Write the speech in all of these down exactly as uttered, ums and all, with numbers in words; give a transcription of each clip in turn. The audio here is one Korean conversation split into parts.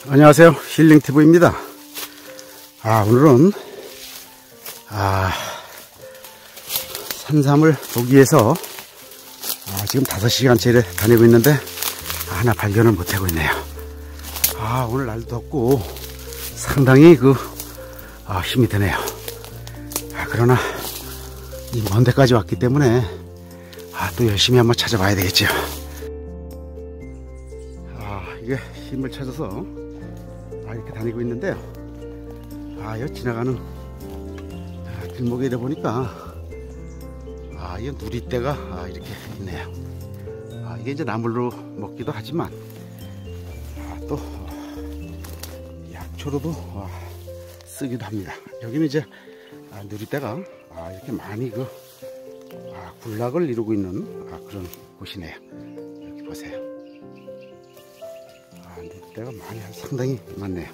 안녕하세요, 힐링티브입니다. 아, 오늘은 아, 산삼을 보기 위해서 아, 지금 다섯 시간째 다니고 있는데 아, 하나 발견을 못하고 있네요. 아, 오늘 날도 덥고 상당히 그 아, 힘이 드네요. 아, 그러나 이 먼 데까지 왔기 때문에 아, 또 열심히 한번 찾아봐야 되겠죠. 아, 이게 힘을 찾아서 아, 이렇게 다니고 있는데요. 아, 여기 지나가는 아, 길목에 이래 보니까 아, 이 누리떼가 아, 이렇게 있네요. 아, 이게 이제 나물로 먹기도 하지만 아, 또 약초로도 아, 쓰기도 합니다. 여기는 이제 아, 누리떼가 아, 이렇게 많이 그 아, 군락을 이루고 있는 아, 그런 곳이네요. 여기 보세요. 아, 누리떼가 많이 상당히 많네요.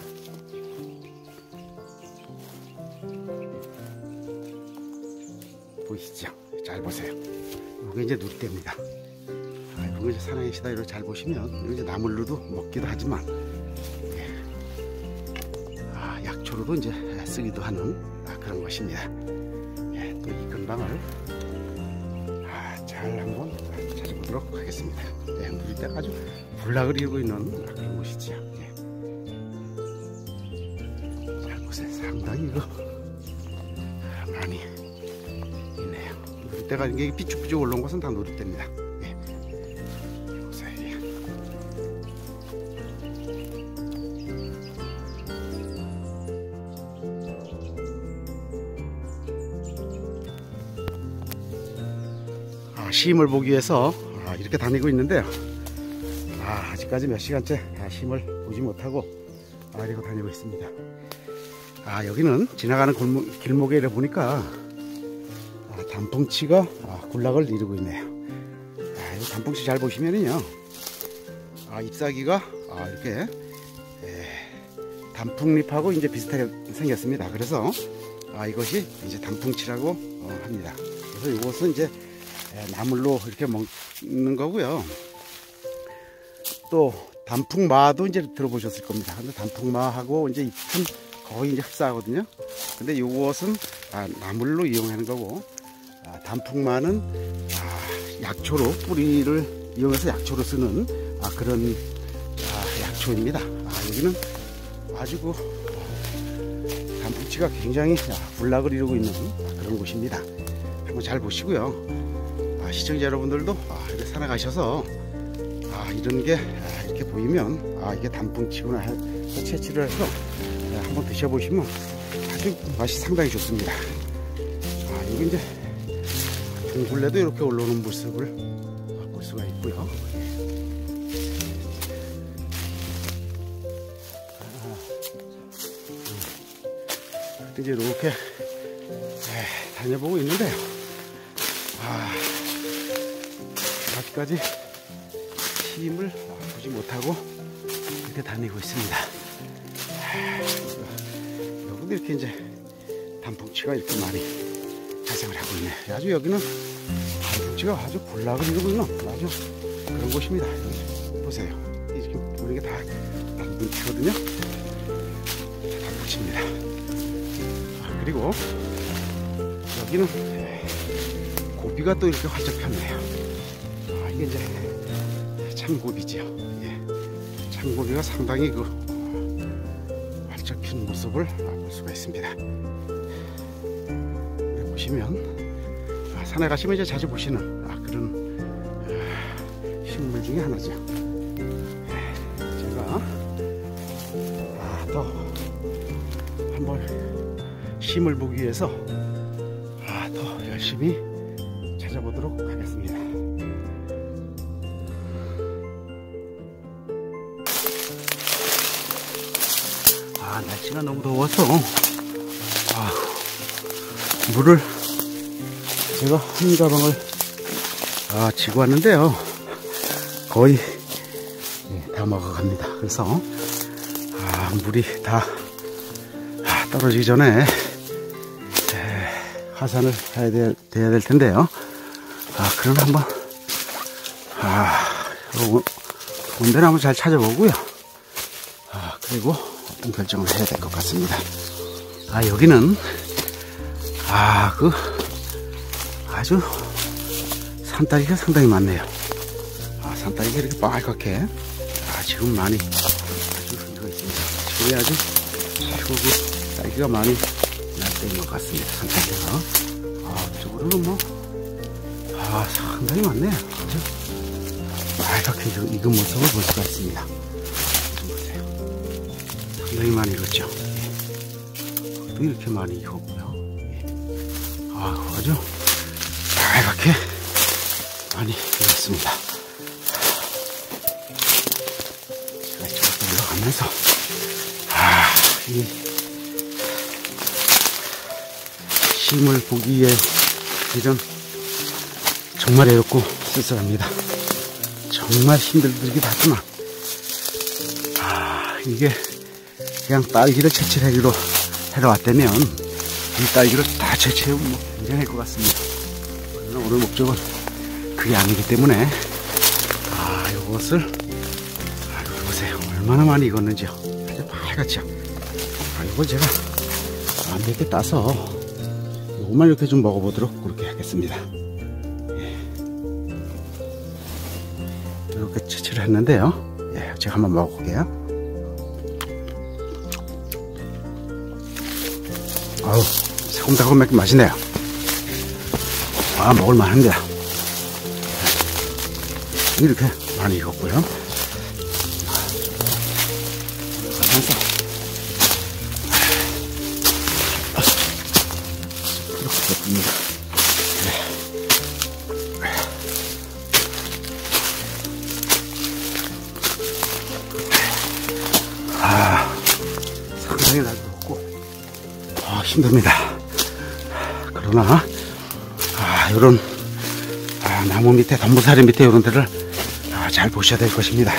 보이시죠? 잘 보세요. 이게 이제 누리떼입니다. 아, 이거 이제 사나이 시다리로 잘 보시면 이거 이제 나물로도 먹기도 하지만 예. 아, 약초로도 이제 쓰기도 하는 아, 그런 것입니다. 예, 또 이 근방을 아, 잘 한번 찾아보도록 하겠습니다. 예, 누리떼가 아주 군락을 이루고 있는 그런 곳이죠. 예. 잘 보세요. 상당히 이거 많이 있네요. 누리떼가 이게 삐쭉삐쭉 올라온 것은 다 누리떼입니다. 예. 보세요. 예. 아, 시임을 보기 위해서 아, 이렇게 다니고 있는데요. 아, 아직까지 몇 시간째 아, 시임을 보지 못하고 아, 이러고 다니고 있습니다. 아, 여기는 지나가는 골목, 길목에 이래 보니까 아, 단풍치가 아, 군락을 이루고 있네요. 아, 이 단풍치 잘 보시면은요, 아, 잎사귀가 아, 이렇게 에, 단풍잎하고 이제 비슷하게 생겼습니다. 그래서 아, 이것이 이제 단풍치라고 어, 합니다. 그래서 이것은 이제 에, 나물로 이렇게 먹는 거고요. 또 단풍마도 이제 들어보셨을 겁니다. 근데 단풍마하고 이제 잎은 거의 이제 흡사하거든요. 근데 이것은 아, 나물로 이용하는 거고, 아, 단풍마는 아, 약초로 뿌리를 이용해서 약초로 쓰는 아, 그런 아, 약초입니다. 아, 여기는 아주 그 단풍치가 굉장히 아, 군락을 이루고 있는 아, 그런 곳입니다. 한번 잘 보시고요. 아, 시청자 여러분들도 아, 이렇게 살아가셔서 아, 이런 게 아, 이렇게 보이면 아, 이게 단풍치구나 해서 채취를 해서 한번 드셔보시면 아주 맛이 상당히 좋습니다. 아, 여기 이제 동굴레도 이렇게 올라오는 모습을 볼 수가 있고요. 아, 이제 이렇게 네, 다녀보고 있는데요. 아, 아직까지 시임을 보지 못하고 이렇게 다니고 있습니다. 여기도 이렇게 이제 단풍치가 이렇게 많이 발생을 하고 있네요. 아주 여기는 단풍치가 아주 군락을 이루고 있는 아주 그런 곳입니다. 보세요. 이렇게 보는 게 다 단풍치거든요. 단풍치입니다. 아, 그리고 여기는 고비가 또 이렇게 활짝 폈네요. 아, 이게 이제 참고비죠. 예. 참고비가 상당히 그 활짝 핀 모습을 볼 수가 있습니다. 여기 보시면 아, 산에 가시면 이제 자주 보시는 아, 그런 아, 식물 중에 하나죠. 예. 제가 아, 또 한번 심을 보기 위해서 아, 더 열심히 찾아보도록 하겠습니다. 아, 날씨가 너무 더워서 아, 물을 제가 한 가방을 아, 지고 왔는데요. 거의 네, 다 먹어갑니다. 그래서 아, 물이 다 아, 떨어지기 전에 에, 하산을 해야 될, 돼야 될 텐데요. 아, 그럼 한번 아, 온데를 한번 잘 찾아보고요. 아, 그리고 어떤 결정을 해야 될 것 같습니다. 아, 여기는 아, 그 아주 산딸기가 상당히 많네요. 아, 산딸기가 이렇게 빨갛게 아, 지금 많이 아주 흔들어 있습니다. 지금이 아주 그 딸기가 많이 날 때인 것 같습니다. 산딸기가. 아, 이쪽으로는 뭐 아, 상당히 많네요. 그죠? 빨갛게 익은 모습을 볼 수가 있습니다. 좀 보세요. 상당히 많이 익었죠. 또 이렇게 많이 익었고요. 아, 아주 빨갛게 많이 익었습니다. 제가 이쪽으로 올라가면서 아, 이 심을 보기에 이런 정말 어렵고 쓸쓸합니다. 정말 힘들기도 하지만 아, 이게 그냥 딸기를 채취하기로 해러 왔다면 이 딸기를 다 채취하면 뭐 괜찮을 것 같습니다. 그러나 오늘 목적은 그게 아니기 때문에 아, 이것을 아, 이거 보세요. 얼마나 많이 익었는지요. 아주 빨갛죠. 아, 이걸 제가 몇 개 따서 이것만 이렇게 좀 먹어보도록 그렇게 하겠습니다. 이렇게 채취를 했는데요. 예, 제가 한번 먹어볼게요. 아우, 새콤달콤하게 맛있네요. 아, 먹을만한데. 이렇게 많이 익었고요. 그러면서 이렇게 됐습니다. 아, 상당히 날렵고 아, 힘듭니다. 그러나 아, 요런 아, 나무 밑에, 덤부사리 밑에 이런 데를 아, 잘 보셔야 될 것입니다.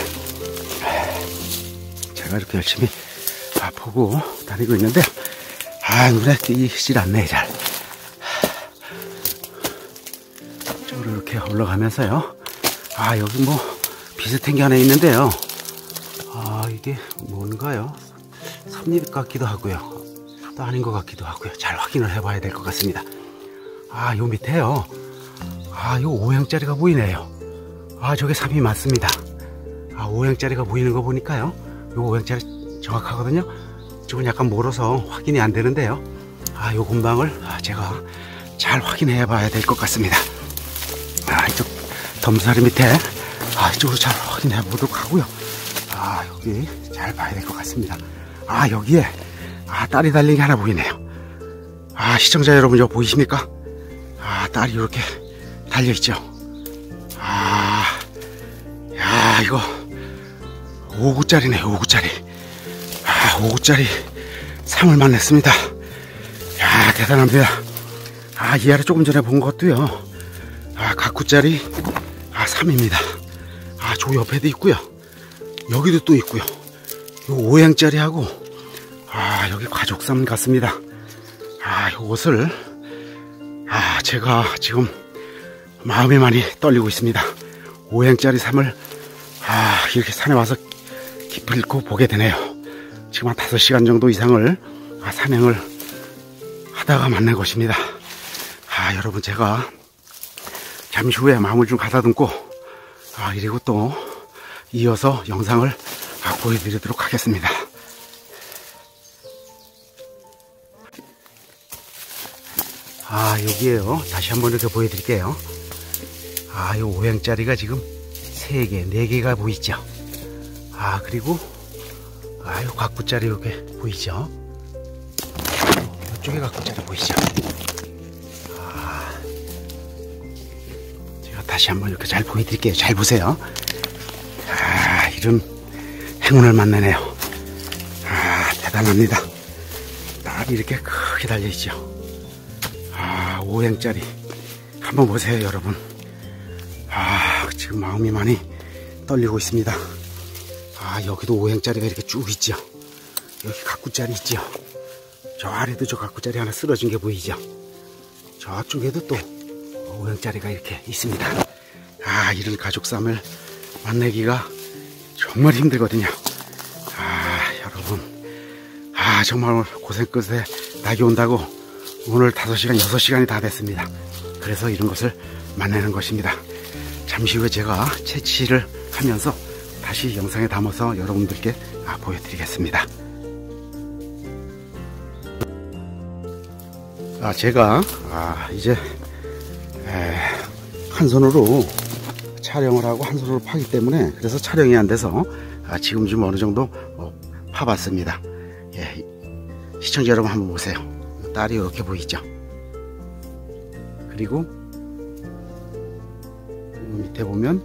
제가 이렇게 열심히 아, 보고 다니고 있는데 아, 눈에 띄질 않네. 잘 이쪽으로 이렇게 올라가면서요. 아, 여기 뭐 비슷한 게 하나 있는데요. 아, 이게 뭔가요? 섭잎 같기도 하고요. 또 아닌 것 같기도 하고요. 잘 확인을 해봐야 될 것 같습니다. 아, 요 밑에요. 아, 요 오행짜리가 보이네요. 아, 저게 삼이 맞습니다. 아, 오행짜리가 보이는 거 보니까요. 요 오행짜리 정확하거든요. 지금 약간 멀어서 확인이 안 되는데요. 아, 요 근방을 아, 제가 잘 확인해 봐야 될 것 같습니다. 아, 이쪽 덤사리 밑에 아, 이쪽으로 잘 확인해 보도록 하고요. 아, 여기 잘 봐야 될 것 같습니다. 아, 여기에 아, 딸이 달린 게 하나 보이네요. 아, 시청자 여러분, 이거 보이십니까? 아, 딸이 이렇게 달려있죠. 아, 야, 이거 오 구짜리네. 오 구짜리. 아, 오 구짜리 삼을 만났습니다. 야, 대단합니다. 아, 이 아래 조금 전에 본 것도요. 아, 각 구짜리 아, 삼입니다. 아, 저 옆에도 있고요. 여기도 또 있고요. 요 오행짜리하고 아, 여기 가족삼 같습니다. 아, 요것을 아, 제가 지금 마음이 많이 떨리고 있습니다. 오행짜리 삼을 아, 이렇게 산에 와서 기필코 보게 되네요. 지금 한 다섯 시간 정도 이상을 아, 산행을 하다가 만난 것입니다. 아, 여러분, 제가 잠시 후에 마음을 좀 가다듬고 아, 그리고 또 이어서 영상을 아, 보여드리도록 하겠습니다. 아, 여기에요. 다시 한번 이렇게 보여드릴게요. 아, 이 오행짜리가 지금 세 개, 네 개가 보이죠. 아, 그리고 아, 이 각구짜리 이렇게 보이죠. 이쪽에 각구짜리 보이죠. 아, 제가 다시 한번 이렇게 잘 보여드릴게요. 잘 보세요. 아, 이런 행운을 만나네요. 아, 대단합니다. 딸이 이렇게 크게 달려있죠. 아, 오행짜리 한번 보세요, 여러분. 아, 지금 마음이 많이 떨리고 있습니다. 아, 여기도 오행짜리가 이렇게 쭉 있죠. 여기 각구짜리 있죠. 저 아래도 저 각구짜리 하나 쓰러진 게 보이죠. 저쪽에도 또 오행짜리가 이렇게 있습니다. 아, 이런 가족삼을 만나기가 정말 힘들거든요. 아, 여러분, 아, 정말 고생 끝에 낙이 온다고 오늘 다섯 시간, 여섯 시간이 다 됐습니다. 그래서 이런 것을 만나는 것입니다. 잠시 후에 제가 채취를 하면서 다시 영상에 담아서 여러분들께 아, 보여드리겠습니다. 아, 제가 아, 이제 에, 한 손으로 촬영을 하고 한 손으로 파기 때문에 그래서 촬영이 안 돼서 아, 지금 좀 어느 정도 어, 파봤습니다. 예, 시청자 여러분 한번 보세요. 딸이 이렇게 보이죠? 그리고, 그리고 밑에 보면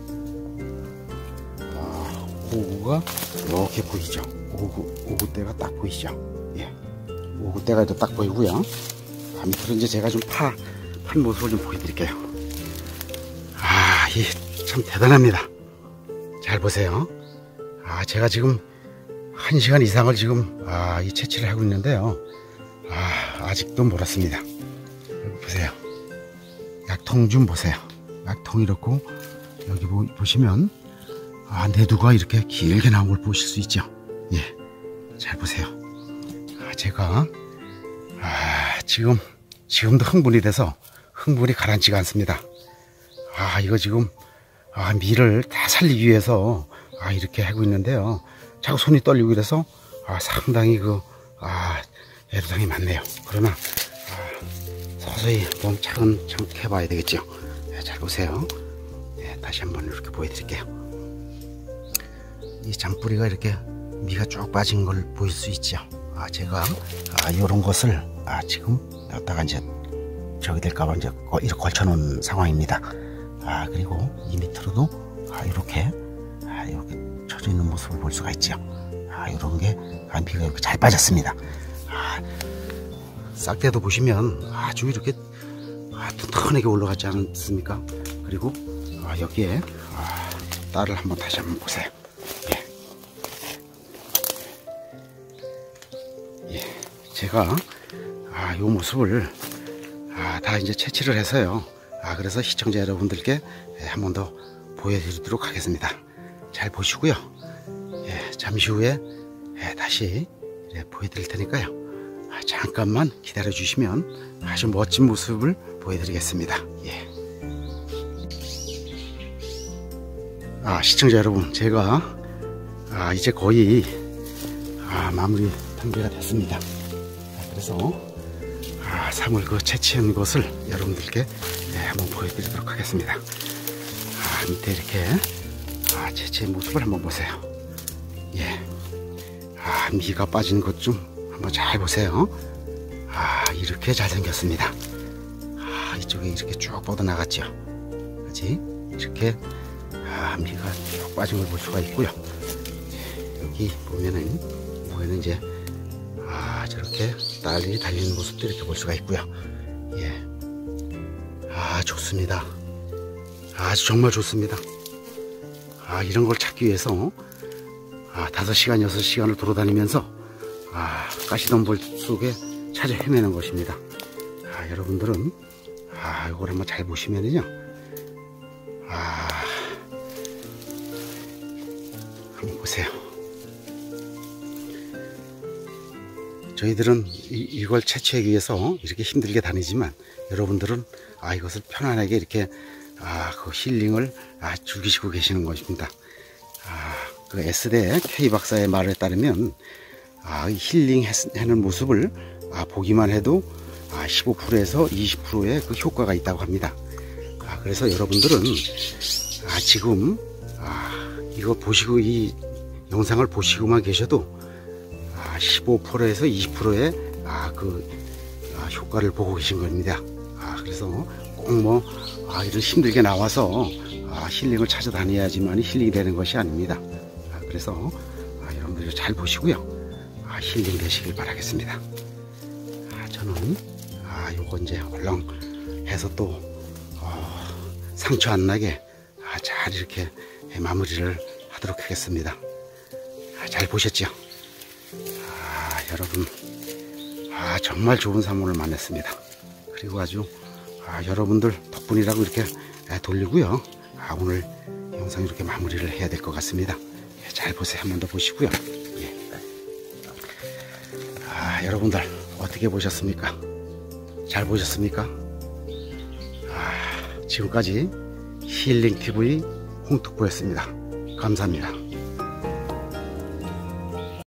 아, 오구가 이렇게 보이죠? 오구, 오구대가 딱 보이죠? 예, 오구대가 딱 보이고요. 아, 밑으로 이제 제가 좀 파, 판 모습을 좀 보여드릴게요. 아, 이 참 대단합니다. 잘 보세요. 아, 제가 지금 한 시간 이상을 지금 아, 이 채취를 하고 있는데요. 아, 아직도 멀었습니다. 여기 보세요. 약통 좀 보세요. 약통이 이렇고 여기 보, 보시면 아, 내두가 이렇게 길게 나온 걸 보실 수 있죠. 예, 잘 보세요. 아, 제가 아, 지금 지금도 흥분이 돼서 흥분이 가라앉지가 않습니다. 아, 이거 지금 아, 밀을 다 살리기 위해서 아, 이렇게 하고 있는데요. 자꾸 손이 떨리고 이래서 아, 상당히 그 아, 애로당이 많네요. 그러나 아, 서서히 좀 차근차근 해봐야 되겠죠. 네, 잘 보세요. 네, 다시 한번 이렇게 보여드릴게요. 이 장뿌리가 이렇게 미가 쭉 빠진 걸 보일 수 있죠. 아, 제가 아, 이런 것을 아, 지금 여기다가 이제 저기 될까봐 이제 이렇게 걸쳐놓은 상황입니다. 아, 그리고 이 밑으로도 아, 이렇게 아, 이렇게 쳐져 있는 모습을 볼 수가 있죠. 아, 이런 게 아, 미가 이렇게 잘 빠졌습니다. 아, 싹대도 보시면 아주 이렇게 아, 튼튼하게 올라가지 않습니까? 그리고 아, 여기에 아, 딸을 한번 다시 한번 보세요. 예. 예. 제가 아, 이 모습을 아, 다 이제 채취를 해서요. 아, 그래서 시청자 여러분들께 한 번 더 보여드리도록 하겠습니다. 잘 보시고요. 예, 잠시 후에 예, 다시 예, 보여드릴 테니까요. 아, 잠깐만 기다려 주시면 아주 멋진 모습을 보여드리겠습니다. 예. 아, 시청자 여러분, 제가 아, 이제 거의 아, 마무리 단계가 됐습니다. 아, 그래서 아, 삼월 그 채취한 것을 여러분들께 네, 한번 보여드리도록 하겠습니다. 아, 밑에 이렇게 아, 채취의 모습을 한번 보세요. 예, 아, 미가 빠진 것 좀 한번 잘 보세요. 아, 이렇게 잘 생겼습니다. 아, 이쪽에 이렇게 쭉 뻗어 나갔죠. 그렇지? 이렇게 아, 미가 쭉 빠진 걸 볼 수가 있고요. 여기 보면은 보면은 이제 아, 저렇게 딸이 달리는 모습도 이렇게 볼 수가 있고요. 예, 아, 좋습니다. 아주 정말 좋습니다. 아, 이런 걸 찾기 위해서 아, 다섯 시간, 여섯 시간을 돌아다니면서 아, 가시덤불 속에 찾아 헤매는 것입니다. 아, 여러분들은 아, 이걸 한번 잘 보시면은요. 아, 한번 보세요. 저희들은 이, 이걸 채취하기 위해서 이렇게 힘들게 다니지만 여러분들은 아, 이것을 편안하게 이렇게 아, 그 힐링을 아, 즐기시고 계시는 것입니다. 아, 그 S대 K 박사의 말에 따르면 아, 힐링하는 모습을 아, 보기만 해도 아, 십오 퍼센트에서 이십 퍼센트의 그 효과가 있다고 합니다. 아, 그래서 여러분들은 아, 지금 아, 이거 보시고 이 영상을 보시고만 계셔도 아, 십오 퍼센트에서 이십 퍼센트의 아, 그 아, 효과를 보고 계신 겁니다. 아, 그래서 꼭 뭐 아, 이런 힘들게 나와서 아, 힐링을 찾아다녀야지만 힐링이 되는 것이 아닙니다. 아, 그래서 아, 여러분들 잘 보시고요. 아, 힐링 되시길 바라겠습니다. 아, 저는 아, 요거 이제 얼렁 해서 또 어, 상처 안 나게 아, 잘 이렇게 마무리를 하도록 하겠습니다. 아, 잘 보셨죠? 아, 여러분, 아, 정말 좋은 사물을 만났습니다. 그리고 아주 아, 여러분들 덕분이라고 이렇게 돌리고요. 아, 오늘 영상 이렇게 마무리를 해야 될 것 같습니다. 예, 잘 보세요. 한 번 더 보시고요. 예. 아, 여러분들 어떻게 보셨습니까? 잘 보셨습니까? 아, 지금까지 힐링티비 홍특보였습니다. 감사합니다.